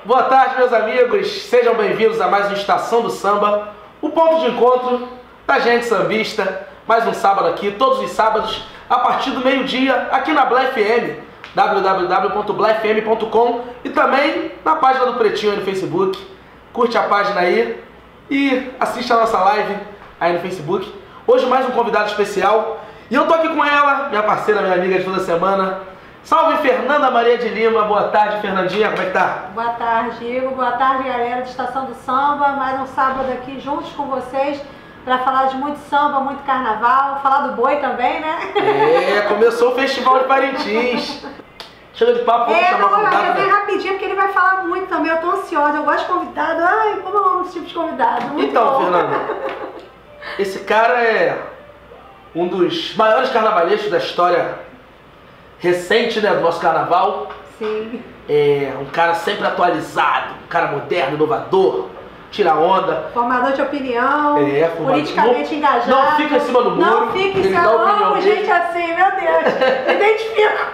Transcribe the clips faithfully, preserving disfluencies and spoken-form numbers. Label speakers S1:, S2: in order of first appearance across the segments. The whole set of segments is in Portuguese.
S1: Boa tarde, meus amigos, sejam bem-vindos a mais uma Estação do Samba, o ponto de encontro da gente sambista. Mais um sábado aqui, todos os sábados, a partir do meio-dia, aqui na Blá F M, w w w ponto blá f m ponto com, e também na página do Pretinho aí no Facebook. Curte a página aí e assiste a nossa live aí no Facebook. Hoje mais um convidado especial, e eu tô aqui com ela, minha parceira, minha amiga de toda semana. Salve, Fernanda Maria de Lima. Boa tarde, Fernandinha, como é que tá?
S2: Boa tarde, Igor. Boa tarde, galera de Estação do Samba. Mais um sábado aqui juntos com vocês para falar de muito samba, muito carnaval, falar do boi também, né?
S1: É, começou o Festival de Parintins. Chega de papo, vamos
S2: é,
S1: chamar o
S2: não,
S1: convidado.
S2: É, rapidinho, porque ele vai falar muito também. Eu tô ansiosa, eu gosto de convidado. Ai, como eu amo esse tipo de convidado. Muito
S1: então,
S2: bom.
S1: Fernanda, esse cara é um dos maiores carnavalescos da história recente, né, do nosso carnaval.
S2: Sim.
S1: É um cara sempre atualizado, um cara moderno, inovador, tira onda.
S2: Formador de opinião,
S1: é,
S2: politicamente
S1: não,
S2: engajado.
S1: Não fica em cima do muro.
S2: Não fica em cima do muro. Gente assim, meu Deus. Me identifico.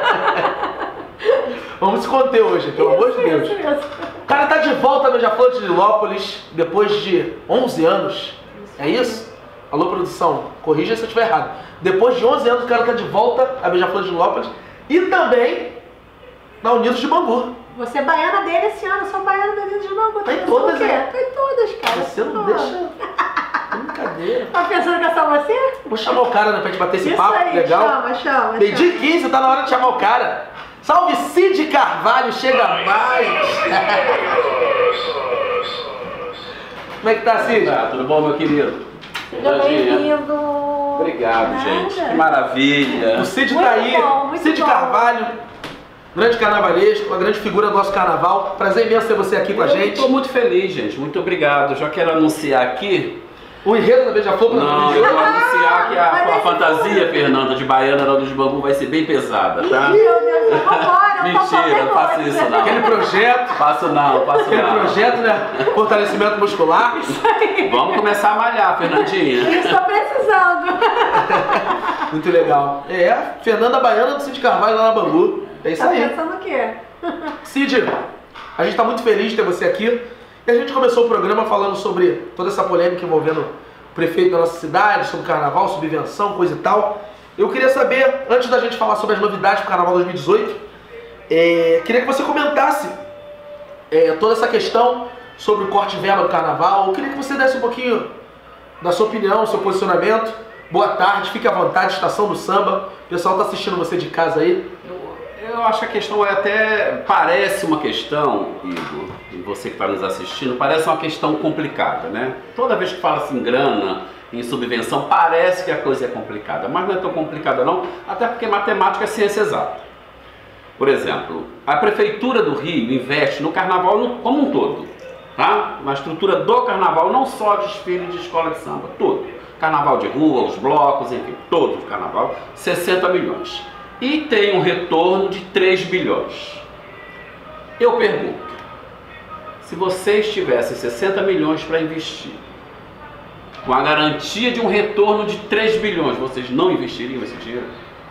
S1: Vamos se conter hoje, pelo
S2: isso,
S1: amor de Deus.
S2: Isso, isso.
S1: O cara tá de volta no Beija-Flor de Nilópolis depois de onze anos. Isso. É isso? Alô, produção, corrija se eu estiver errado. Depois de onze anos, o cara tá de volta a Beija-Flor de Nilópolis e também na Unidos de Bangu.
S2: Você é baiana dele esse ano, eu sou baiana da Unidos de Bangu.
S1: Tá em todas, né?
S2: Tá em todas, cara.
S1: Você não deixa... Brincadeira.
S2: Tá pensando que é só você?
S1: Vou chamar o cara, né, pra gente bater esse
S2: Isso
S1: papo,
S2: aí,
S1: legal.
S2: chama, chama.
S1: Meio-dia e quinze, tá na hora de chamar o cara. Salve, Cid Carvalho, chega mais. Como é que tá, Cid?
S3: Ah, tudo bom, meu querido?
S2: Seja bem-vindo.
S3: Obrigado,
S2: Nada.
S3: gente. Que maravilha.
S1: O Cid
S2: Muito
S1: tá aí.
S2: bom, muito
S1: Cid
S2: bom.
S1: Carvalho, grande carnavalesco, uma grande figura do nosso carnaval. Prazer imenso ter você aqui com a gente.
S3: Estou muito feliz, gente. Muito obrigado. Já quero anunciar aqui.
S1: O enredo da Beija-Flor pra
S3: Não,
S1: nós.
S3: eu vou anunciar que a,
S2: Mas
S3: a
S2: esse
S3: fantasia,
S2: tudo.
S3: Fernanda, de Baiana da Unidos de Bangu vai ser bem pesada, tá?
S2: Meu Deus, vambora. eu tô
S3: Mentira, não faço
S2: vergonha.
S3: isso não.
S1: Aquele projeto,
S3: Faço não, faço
S1: aquele
S3: não.
S1: projeto, né? Fortalecimento muscular.
S3: Vamos começar a malhar, Fernandinha.
S2: Estou precisando.
S1: Muito legal. É, Fernanda Baiana do Cid Carvalho lá na Bangu. É isso
S2: Tá
S1: aí.
S2: pensando o quê?
S1: Cid, a gente tá muito feliz de ter você aqui. E a gente começou o programa falando sobre toda essa polêmica envolvendo o prefeito da nossa cidade, sobre carnaval, subvenção, coisa e tal. Eu queria saber, antes da gente falar sobre as novidades do Carnaval dois mil e dezoito, é, queria que você comentasse é, toda essa questão sobre o corte de verba do Carnaval. Eu queria que você desse um pouquinho da sua opinião, seu posicionamento. Boa tarde, fique à vontade, Estação do Samba. O pessoal tá assistindo você de casa aí.
S3: Eu, eu acho que a questão é até... Parece uma questão, Igor, e você que está nos assistindo, parece uma questão complicada, né? Toda vez que fala-se em grana, em subvenção, parece que a coisa é complicada, mas não é tão complicada não, até porque matemática é ciência exata. Por exemplo, a Prefeitura do Rio investe no Carnaval no, como um todo, tá? Na estrutura do Carnaval, não só desfile de escola de samba, todo. Carnaval de rua, os blocos, enfim, todo o Carnaval, sessenta milhões. E tem um retorno de três bilhões. Eu pergunto, se vocês tivessem sessenta milhões para investir, com a garantia de um retorno de três bilhões, vocês não investiriam esse dinheiro?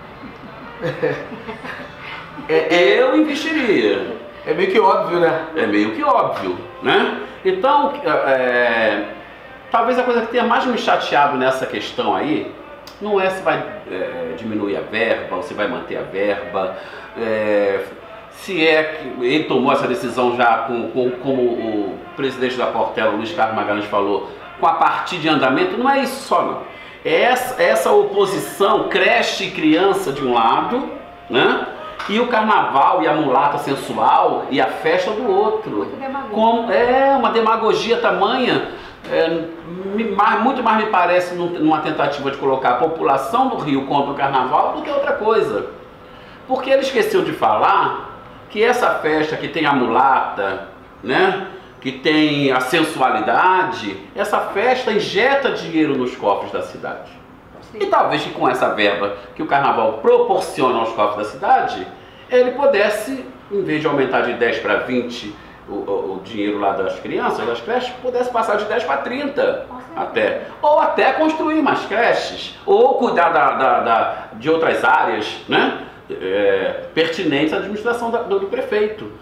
S1: É, é,
S3: Eu investiria.
S1: é meio que óbvio, né?
S3: É meio que óbvio, né? Então, é, talvez a coisa que tenha mais me chateado nessa questão aí, não é se vai é, diminuir a verba ou se vai manter a verba, é, se é que ele tomou essa decisão já com, com, como o presidente da Portela, Luiz Carlos Magalhães, falou, com a partir de andamento. Não é isso só não. É essa, essa oposição creche e criança de um lado, né? E o carnaval e a mulata sensual e a festa do outro.
S2: Muito demagogia.
S3: Como, é uma demagogia tamanha, é, me, mais, muito mais me parece num, numa tentativa de colocar a população do Rio contra o carnaval do que outra coisa. Porque ele esqueceu de falar que essa festa que tem a mulata, né? Que tem a sensualidade, essa festa injeta dinheiro nos cofres da cidade. Sim. E talvez que com essa verba que o carnaval proporciona aos cofres da cidade, ele pudesse, em vez de aumentar de dez para vinte o, o, o dinheiro lá das crianças, das creches, pudesse passar de dez para trinta até. Ou até construir mais creches, ou cuidar da, da, da, de outras áreas, né? É, pertinentes à administração da, do, do prefeito.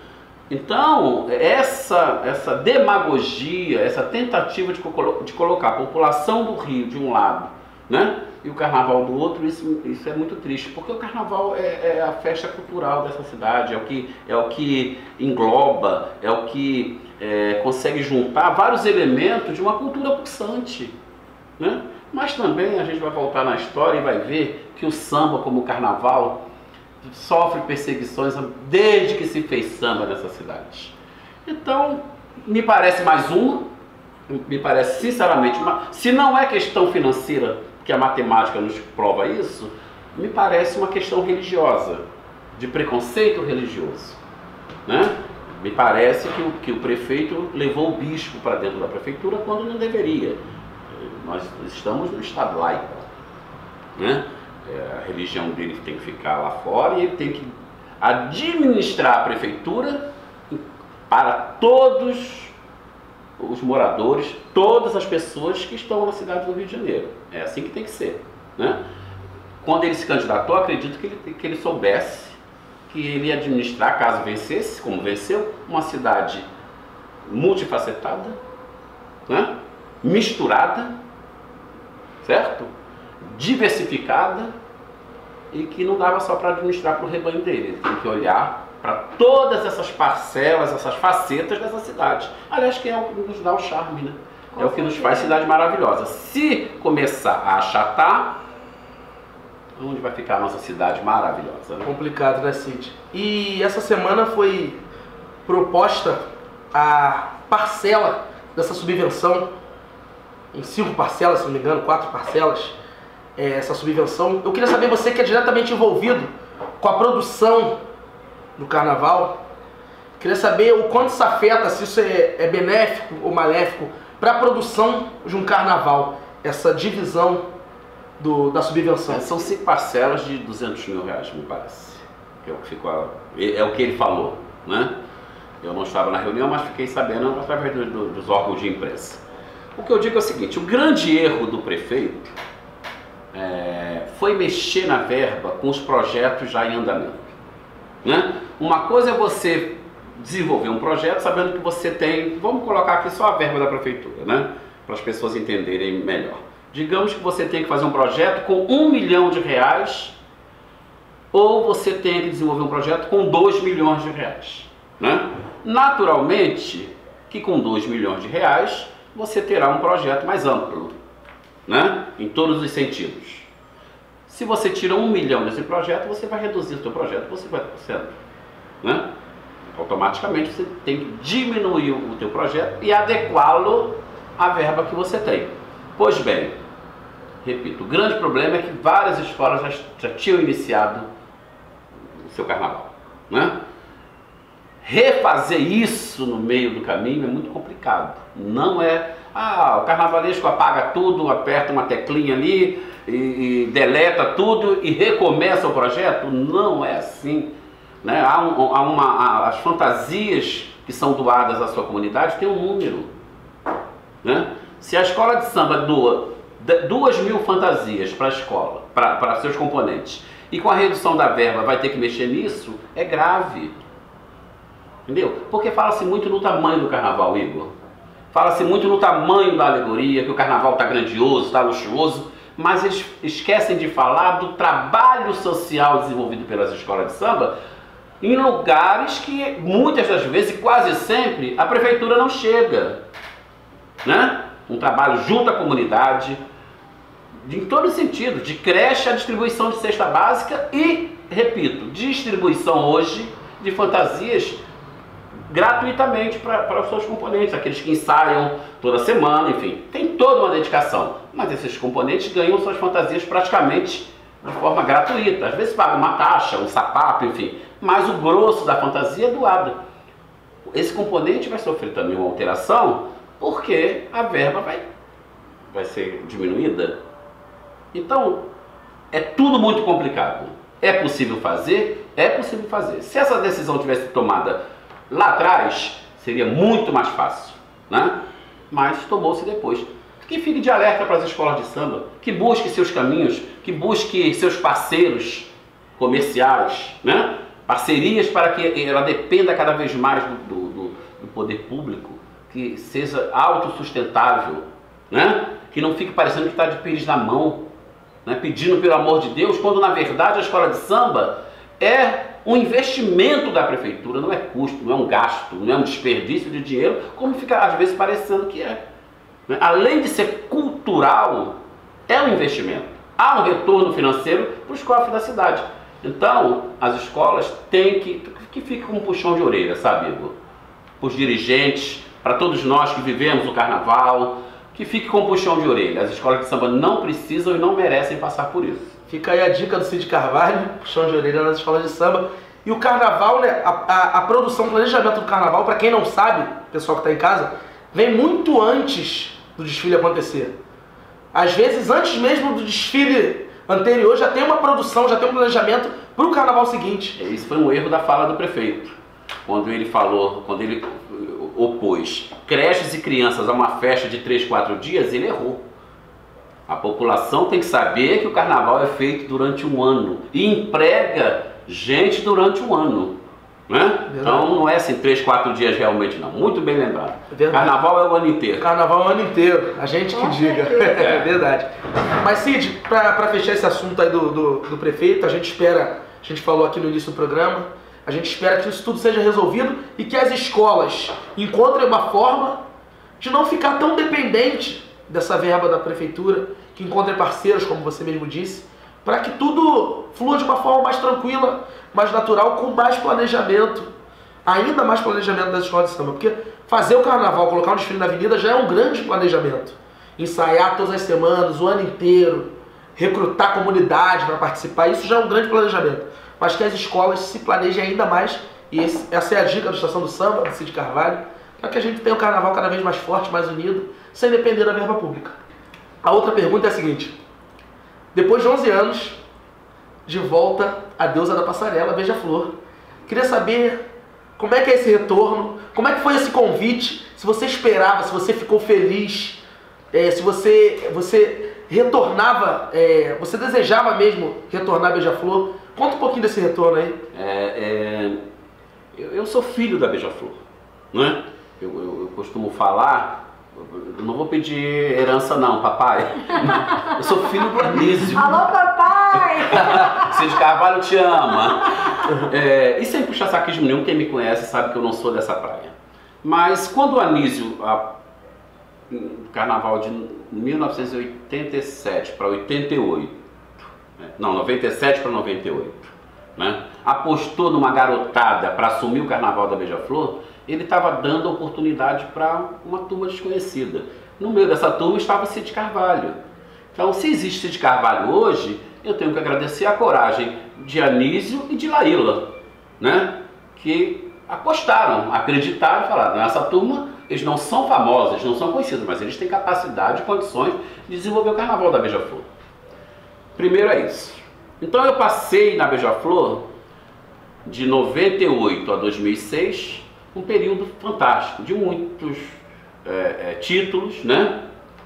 S3: Então, essa, essa demagogia, essa tentativa de, de colocar a população do Rio de um lado, né, e o carnaval do outro, isso, isso é muito triste, porque o carnaval é, é a festa cultural dessa cidade, é o que, é o que engloba, é o que é, consegue juntar vários elementos de uma cultura pulsante, né? Mas também a gente vai voltar na história e vai ver que o samba, como o carnaval, sofre perseguições desde que se fez samba nessa cidade. Então, me parece mais uma, me parece sinceramente, uma, se não é questão financeira, que a matemática nos prova isso, me parece uma questão religiosa, de preconceito religioso, né? Me parece que o, que o prefeito levou o bispo para dentro da prefeitura quando não deveria. Nós estamos no estado laico, né? É, a religião dele tem que ficar lá fora e ele tem que administrar a prefeitura para todos os moradores, todas as pessoas que estão na cidade do Rio de Janeiro. É assim que tem que ser, né? Quando ele se candidatou, acredito que ele, que ele soubesse que ele ia administrar, caso vencesse, como venceu, uma cidade multifacetada, né? Misturada, certo? Diversificada, e que não dava só para administrar para o rebanho dele, ele tem que olhar para todas essas parcelas, essas facetas dessa cidade. Aliás, que é o que nos dá o charme, né? É o que nos faz cidade maravilhosa. Se começar a achatar, onde vai ficar a nossa cidade maravilhosa, né?
S1: Complicado, né, Cid? E essa semana foi proposta a parcela dessa subvenção, em cinco parcelas, se não me engano, quatro parcelas, é, essa subvenção. Eu queria saber, você que é diretamente envolvido com a produção do carnaval, queria saber o quanto isso afeta, se isso é, é benéfico ou maléfico para a produção de um carnaval, essa divisão do, da subvenção.
S3: É, são cinco parcelas de duzentos mil reais, me parece, que é o que ficou, é o que ele falou, né? Eu não estava na reunião, mas fiquei sabendo através do, do, dos órgãos de imprensa. O que eu digo é o seguinte: o grande erro do prefeito é, foi mexer na verba com os projetos já em andamento, né? Uma coisa é você desenvolver um projeto sabendo que você tem, vamos colocar aqui só a verba da prefeitura, né? Para as pessoas entenderem melhor. Digamos que você tem que fazer um projeto com um milhão de reais, ou você tem que desenvolver um projeto com dois milhões de reais, né? Naturalmente que com dois milhões de reais você terá um projeto mais amplo, né? Em todos os sentidos. Se você tira um milhão desse projeto, você vai reduzir o seu projeto por cinquenta por cento, né? Automaticamente você tem que diminuir o teu projeto e adequá-lo à verba que você tem. Pois bem, repito, o grande problema é que várias escolas já, já tinham iniciado o seu carnaval, né? Refazer isso no meio do caminho é muito complicado. Não é, ah, o carnavalesco apaga tudo, aperta uma teclinha ali e, e deleta tudo e recomeça o projeto. Não é assim, né? Há, um, há uma, há, as fantasias que são doadas à sua comunidade têm um número, né? Se a escola de samba doa duas mil fantasias para a escola, para seus componentes, e com a redução da verba vai ter que mexer nisso, é grave. Entendeu? Porque fala-se muito no tamanho do carnaval, Igor. Fala-se muito no tamanho da alegoria, que o carnaval está grandioso, está luxuoso, mas eles esquecem de falar do trabalho social desenvolvido pelas escolas de samba em lugares que muitas das vezes, e quase sempre, a prefeitura não chega, né? Um trabalho junto à comunidade, em todos os sentidos, de creche à distribuição de cesta básica e, repito, distribuição hoje de fantasias gratuitamente para os seus componentes, aqueles que ensaiam toda semana, enfim, tem toda uma dedicação, mas esses componentes ganham suas fantasias praticamente de forma gratuita, às vezes pagam uma taxa, um sapato, enfim, mas o grosso da fantasia é doado. Esse componente vai sofrer também uma alteração, porque a verba vai, vai ser diminuída. Então, é tudo muito complicado. É possível fazer? É possível fazer. Se essa decisão tivesse tomada lá atrás, seria muito mais fácil, né? Mas tomou-se depois. Que fique de alerta para as escolas de samba, que busque seus caminhos, que busque seus parceiros comerciais, né? parcerias para que ela dependa cada vez mais do, do, do poder público, que seja autossustentável, né? Que não fique parecendo que está de pires na mão, né? Pedindo pelo amor de Deus, quando na verdade a escola de samba é um investimento da prefeitura, não é custo, não é um gasto, não é um desperdício de dinheiro, como fica às vezes parecendo que é. Né? Além de ser cultural, é um investimento. Há um retorno financeiro para os cofres da cidade. Então, as escolas têm que, que fique com um puxão de orelha, sabe, Igor? Para os dirigentes, para todos nós que vivemos o carnaval, que fique com um puxão de orelha. As escolas de samba não precisam e não merecem passar por isso.
S1: Fica aí a dica do Cid Carvalho, puxão de orelha nas escolas de samba. E o carnaval, né, a, a, a produção, o planejamento do carnaval, para quem não sabe, pessoal que está em casa, vem muito antes do desfile acontecer. Às vezes, antes mesmo do desfile anterior, já tem uma produção, já tem um planejamento para o carnaval seguinte.
S3: Isso foi um erro da fala do prefeito, quando ele falou, quando ele opôs creches e crianças a uma festa de três, quatro dias, ele errou. A população tem que saber que o carnaval é feito durante um ano e emprega gente durante um ano. Né? Então não é assim três, quatro dias realmente não. Muito bem lembrado.
S1: Verdade.
S3: Carnaval é o ano inteiro.
S1: Carnaval é o ano inteiro. A gente que diga. É verdade. Mas Cid, para fechar esse assunto aí do, do, do prefeito, a gente espera, a gente falou aqui no início do programa, a gente espera que isso tudo seja resolvido e que as escolas encontrem uma forma de não ficar tão dependente dessa verba da prefeitura, que encontrem parceiros, como você mesmo disse, para que tudo flua de uma forma mais tranquila, mais natural, com mais planejamento, ainda mais planejamento das escolas de samba, porque fazer o carnaval, colocar um desfile na avenida já é um grande planejamento. Ensaiar todas as semanas, o ano inteiro, recrutar a comunidade para participar, isso já é um grande planejamento. Mas que as escolas se planejem ainda mais, e esse, essa é a dica da Estação do Samba, do Cid Carvalho, para que a gente tenha um carnaval cada vez mais forte, mais unido, sem depender da verba pública. A outra pergunta é a seguinte: depois de onze anos, de volta a deusa da passarela, Beija-Flor, queria saber como é que é esse retorno, como é que foi esse convite, se você esperava, se você ficou feliz, é, se você, você retornava, é, você desejava mesmo retornar a Beija-Flor. Conta um pouquinho desse retorno aí.
S3: É, é, eu, eu sou filho da Beija-Flor, né? Eu, eu, eu costumo falar, eu não vou pedir herança não, papai. Eu sou filho do Anísio.
S2: Alô, papai!
S3: Cid Carvalho te ama. É, e sem puxar saquismo nenhum, quem me conhece sabe que eu não sou dessa praia. Mas quando o Anísio, a, no carnaval de mil novecentos e oitenta e sete para oitenta e oito, não, noventa e sete para noventa e oito, né, apostou numa garotada para assumir o carnaval da Beija-Flor, ele estava dando oportunidade para uma turma desconhecida. No meio dessa turma estava o Cid Carvalho. Então, se existe Cid Carvalho hoje, eu tenho que agradecer a coragem de Anísio e de Laíla, né, que apostaram, acreditaram e falaram: nessa turma eles não são famosos, eles não são conhecidos, mas eles têm capacidade e condições de desenvolver o carnaval da Beija-Flor. Primeiro é isso. Então eu passei na Beija-Flor de noventa e oito a dois mil e seis, um período fantástico, de muitos é, é, títulos, né?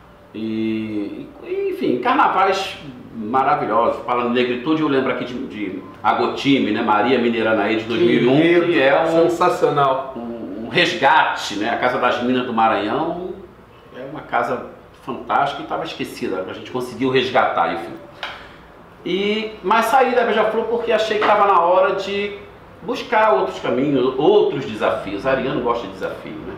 S3: E, enfim, carnavais maravilhosos. Falando de negritude, eu lembro aqui de, de Agotime, né? Maria Mineiranaí de dois mil e um, que, que é um
S1: sensacional,
S3: um, um resgate, né? A Casa das Minas do Maranhão é uma casa fantástica e estava esquecida, a gente conseguiu resgatar, enfim. E, mas saí da Beija-Flor porque achei que estava na hora de buscar outros caminhos, outros desafios. Ariano gosta de desafio, né?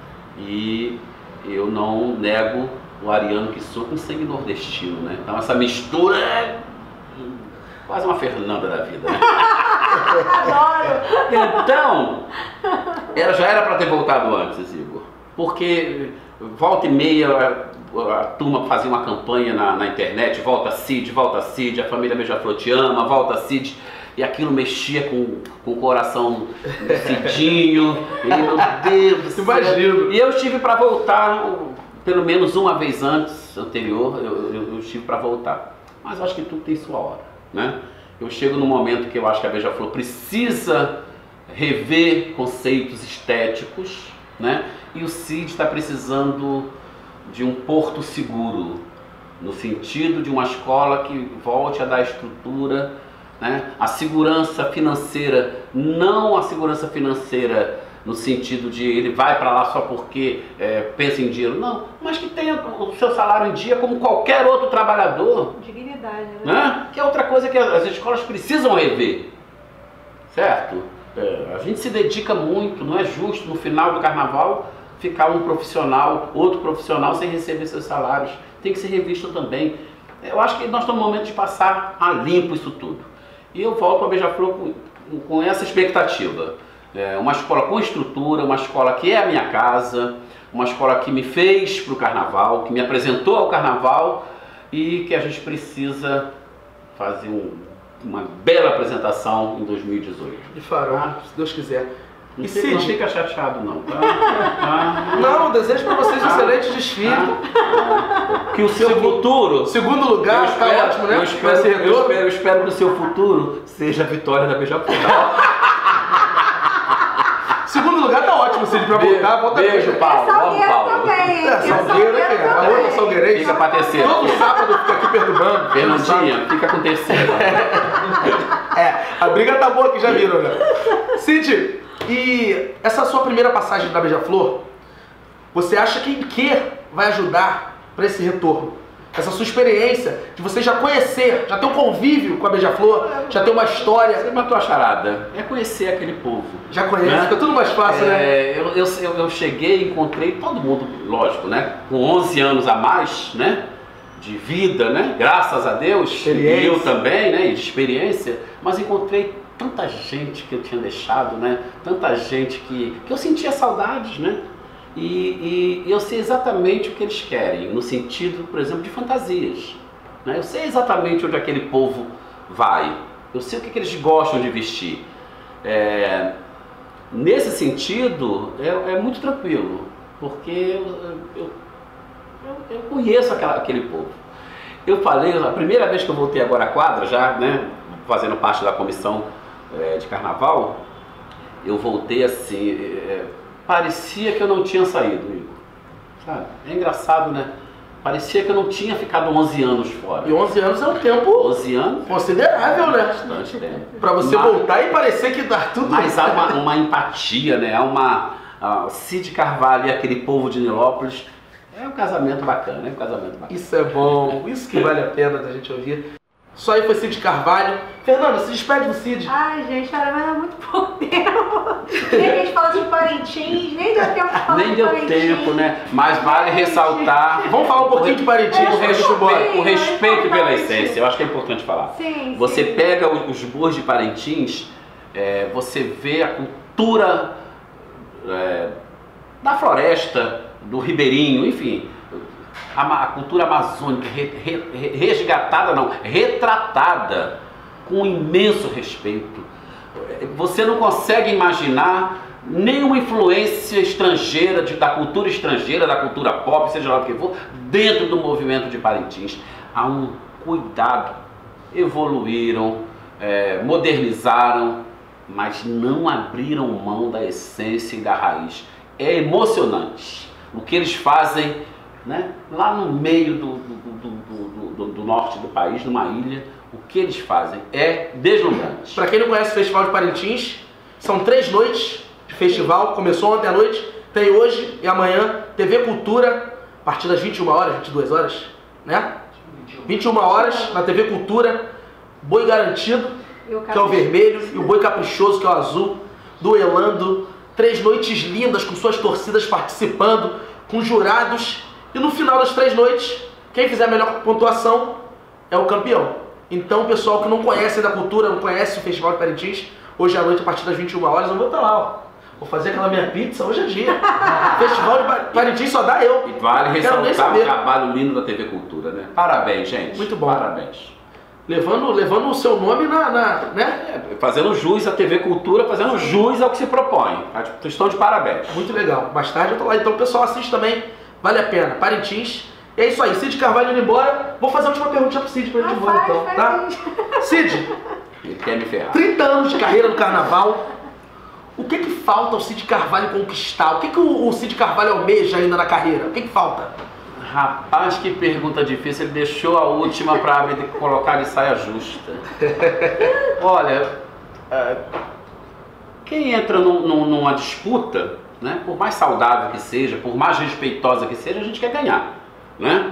S3: E eu não nego o ariano que sou com sangue nordestino, né? Então essa mistura é quase uma Fernanda da vida, né?
S2: Adoro!
S3: Então, ela já era para ter voltado antes, Igor. Porque volta e meia a turma fazia uma campanha na, na internet: volta Cid, volta Cid, a família Beija-Flor te ama, volta Cid. E aquilo mexia com, com o coração do Cidinho. E meu Deus do céu.
S1: Imagino.
S3: E eu estive para voltar, pelo menos uma vez antes, anterior, eu, eu, eu estive para voltar. Mas acho que tudo tem sua hora, né? Eu chego num momento que eu acho que a Beija-Flor precisa rever conceitos estéticos, né? E o Cid está precisando de um porto seguro, no sentido de uma escola que volte a dar estrutura, né? A segurança financeira, não a segurança financeira no sentido de ele vai para lá só porque é, pensa em dinheiro, não, mas que tenha o seu salário em dia como qualquer outro trabalhador.
S2: Dignidade, né?
S3: Né? Que é outra coisa que as escolas precisam rever, certo? É, a gente se dedica muito, não é justo no final do carnaval ficar um profissional, outro profissional sem receber seus salários, tem que ser revisto também. Eu acho que nós estamos no momento de passar a limpo isso tudo. E eu volto para Beija-Flor com, com essa expectativa. É uma escola com estrutura, uma escola que é a minha casa, uma escola que me fez para o carnaval, que me apresentou ao carnaval e que a gente precisa fazer um, uma bela apresentação em dois mil e dezoito.
S1: E farão, ah, se Deus quiser.
S3: Não,
S1: e
S3: fica, não fica chateado não, tá? Ah,
S1: não, eu desejo para vocês um ah, excelente desfile.
S3: Ah, que o seu Segu futuro...
S1: Segundo lugar,
S3: espero,
S1: tá ótimo, né?
S3: Eu espero, eu, espero, eu espero que o seu futuro seja a vitória da Beija-Flor.
S1: Segundo lugar tá ótimo, Cid, pra voltar, volta
S3: beijo,
S1: bem.
S3: Paulo. Vamos, Paulo.
S2: Também,
S1: é, Salgueiro, é, a outra Salgueirense.
S3: Fica pra terceira.
S1: Todo sábado fica aqui perturbando.
S3: Fernandinha, fica com terceira.
S1: É, a briga tá boa aqui, já viram, né? Cid, e essa sua primeira passagem da Beija-Flor, você acha que em que vai ajudar para esse retorno? Essa sua experiência de você já conhecer, já ter um convívio com a Beija-Flor, já ter uma história.
S3: Você matou a charada. É conhecer aquele povo.
S1: Já conhece,
S3: né?
S1: Fica tudo mais fácil,
S3: é,
S1: né?
S3: Eu, eu, eu cheguei e encontrei todo mundo, lógico, né? Com onze anos a mais, né? De vida, né? Graças a Deus. E eu também, né? De experiência. Mas encontrei tanta gente que eu tinha deixado, né? Tanta gente que, que eu sentia saudades, né? E, e eu sei exatamente o que eles querem, no sentido, por exemplo, de fantasias. Né? Eu sei exatamente onde aquele povo vai, eu sei o que, que eles gostam de vestir. É, nesse sentido, é, é muito tranquilo, porque eu, eu, eu, eu conheço aquela, aquele povo. Eu falei, a primeira vez que eu voltei agora à quadra, já né, fazendo parte da comissão é, de carnaval, eu voltei assim... É, parecia que eu não tinha saído, Igor. Sabe? É engraçado, né? Parecia que eu não tinha ficado onze anos fora.
S1: E onze anos é um tempo
S3: onze anos?
S1: Considerável, né?
S3: Bastante tempo.
S1: Pra você mas, voltar e parecer que dá tudo...
S3: Mas há uma, uma empatia, né? Há uma... Uh, Cid Carvalho e aquele povo de Nilópolis. É um casamento bacana, é um casamento bacana.
S1: Isso é bom, isso que vale a pena da gente ouvir. Só aí foi Cid Carvalho. Fernanda, se despede do Cid.
S2: Ai, gente, olha, mas é muito pouco tempo. Nem a gente fala de Parintins, nem deu tempo de falar
S3: Nem
S2: de
S3: deu
S2: Parintins.
S3: tempo, né? Mas vale ressaltar...
S1: Vamos falar um pouquinho de Parintins,
S3: o, respeito, o respeito pela
S2: Parintins.
S3: essência, eu acho que é importante falar.
S2: Sim,
S3: você
S2: sim.
S3: pega os bois de Parintins, é, você vê a cultura é, da floresta, do ribeirinho, enfim... A, a cultura amazônica re, re, resgatada, não, retratada com um imenso respeito. Você não consegue imaginar nenhuma influência estrangeira, de, da cultura estrangeira, da cultura pop, seja lá o que for, dentro do movimento de Parintins. Há um cuidado, evoluíram, é, modernizaram, mas não abriram mão da essência e da raiz. É emocionante o que eles fazem. Né? Lá no meio do, do, do, do, do, do norte do país, numa ilha, o que eles fazem é deslumbrante.
S1: Para quem não conhece o Festival de Parintins, são três noites de festival, começou ontem à noite, tem hoje e amanhã, T V Cultura, a partir das vinte e uma horas, vinte e duas horas, né? vinte e uma horas na T V Cultura, Boi Garantido, que é o vermelho, e o Boi Caprichoso, que é o azul, duelando, três noites lindas com suas torcidas participando, com jurados. E no final das três noites, quem fizer a melhor pontuação é o campeão. Então, o pessoal que não conhece da cultura, não conhece o Festival de Parintins, hoje à noite, a partir das vinte e uma horas, eu vou estar lá, ó. Vou fazer aquela minha pizza, hoje é dia. Festival de Parintins só dá eu.
S3: E vale ressaltar o trabalho lindo da T V Cultura, né? Parabéns, gente.
S1: Muito bom.
S3: Parabéns.
S1: Levando, levando o seu nome na... na né?
S3: É, fazendo jus à T V Cultura, fazendo jus ao que se propõe. Estão de parabéns.
S1: Muito legal. Mais tarde eu tô lá. Então o pessoal assiste também. Vale a pena. Parintins. E é isso aí. Cid Carvalho indo embora. Vou fazer a última pergunta pro Cid pra gente ir embora, então. Tá? Cid.
S3: Ele quer me ferrar.
S1: trinta anos de carreira no carnaval. O que que falta o Cid Carvalho conquistar? O que que o, o Cid Carvalho almeja ainda na carreira? O que que falta?
S3: Rapaz, que pergunta difícil. Ele deixou a última para me colocar de saia justa. Olha, é, quem entra num, num, numa disputa, né, por mais saudável que seja, por mais respeitosa que seja, a gente quer ganhar, né?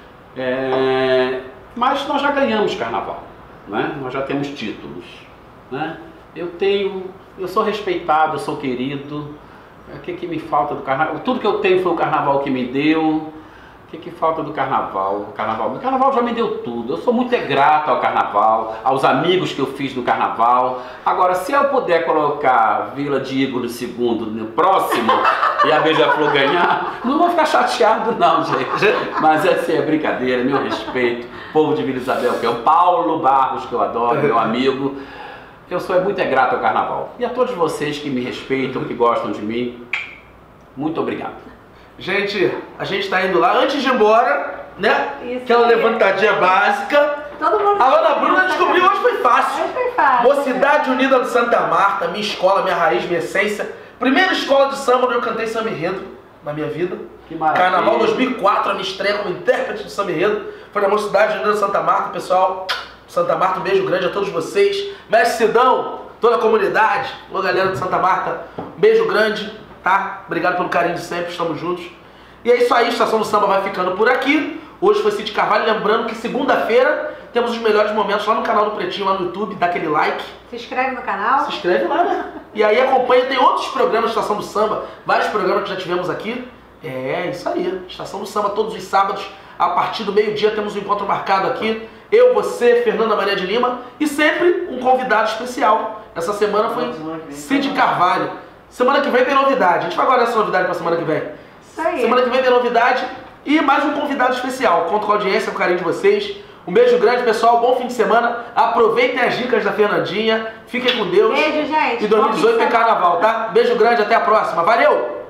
S3: É, mas nós já ganhamos carnaval, né? Nós já temos títulos, né? Eu tenho, eu sou respeitado, eu sou querido. O que, que me falta do carnaval? Tudo que eu tenho foi o carnaval que me deu. O que, que falta do carnaval? O carnaval, o carnaval já me deu tudo. Eu sou muito grato ao carnaval, aos amigos que eu fiz no carnaval. Agora, se eu puder colocar Vila de Igor no segundo, no próximo, e a Beija-Flor ganhar, não vou ficar chateado não, gente. Mas essa é brincadeira, meu respeito. Povo de Vila Isabel, que é o Paulo Barros, que eu adoro, meu amigo. Eu sou muito é grato ao carnaval. E a todos vocês que me respeitam, que gostam de mim, muito obrigado.
S1: Gente, a gente tá indo lá. Antes de ir embora, né?
S2: Isso
S1: Aquela
S2: aí.
S1: levantadinha básica.
S2: Todo mundo
S1: A Ana Bruna descobriu, hoje foi fácil.
S2: Hoje foi fácil.
S1: Mocidade Unida de Santa Marta, minha escola, minha raiz, minha essência. Primeira escola de samba onde eu cantei samba enredo na minha vida.
S3: Que maravilha.
S1: Carnaval dois mil e quatro, a minha estreia como intérprete de samba enredo. Foi na Mocidade Unida de Santa Marta, pessoal. Santa Marta, um beijo grande a todos vocês. Mestre Sidão, toda a comunidade, toda a galera de Santa Marta, um beijo grande, tá? Obrigado pelo carinho de sempre, estamos juntos. E é isso aí, a Estação do Samba vai ficando por aqui. Hoje foi Cid Carvalho, lembrando que segunda-feira temos os melhores momentos lá no canal do Pretinho, lá no YouTube, dá aquele like.
S2: Se inscreve no canal.
S1: Se inscreve lá, né? E aí acompanha, tem outros programas da Estação do Samba, vários programas que já tivemos aqui. É, isso aí, Estação do Samba todos os sábados, a partir do meio-dia temos um encontro marcado aqui. Eu, você, Fernanda Maria de Lima e sempre um convidado especial. Essa semana foi Cid Carvalho. Semana que vem tem novidade. A gente vai guardar essa novidade para semana que vem.
S2: Isso aí.
S1: Semana que vem tem novidade e mais um convidado especial. Conto com a audiência, com o carinho de vocês. Um beijo grande, pessoal. Bom fim de semana. Aproveitem as dicas da Fernandinha. Fiquem com Deus.
S2: Beijo, gente.
S1: E dois mil e dezoito tem carnaval, tá? Beijo grande, até a próxima. Valeu!